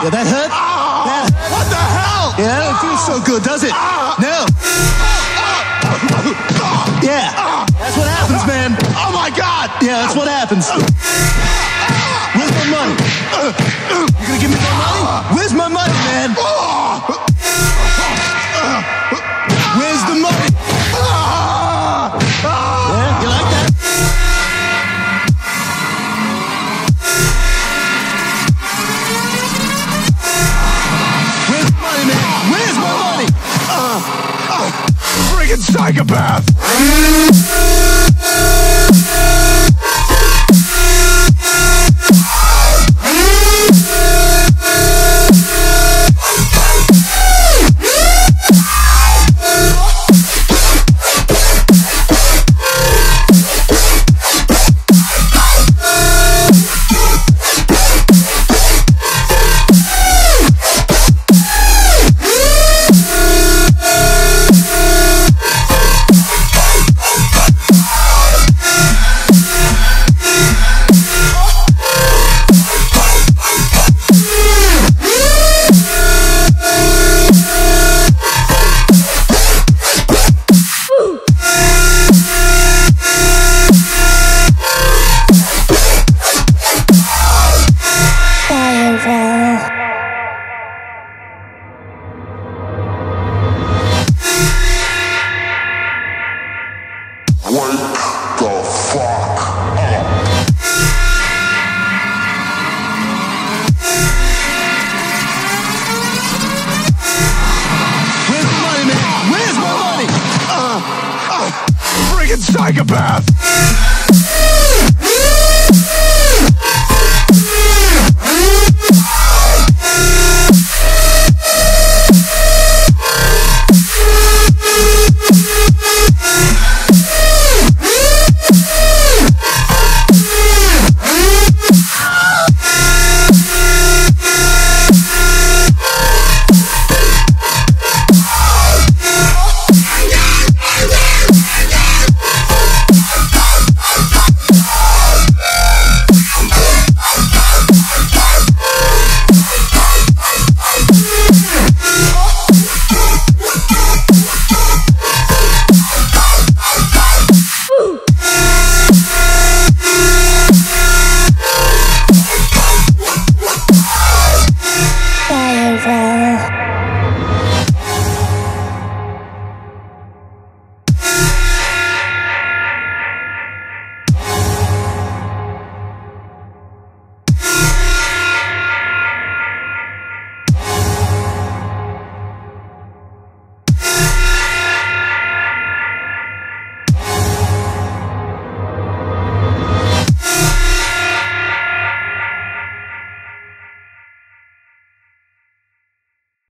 Did that hurt? What the hell? Yeah, it feels so good, does it? No. Yeah, that's what happens, man. Oh my God! Yeah, that's what happens. Where's my money? You gonna give me my money? Where's my money, man? Where's the money? Yeah, you like that? Where's the money, man? Where's my money? Friggin' psychopath! Psychopath!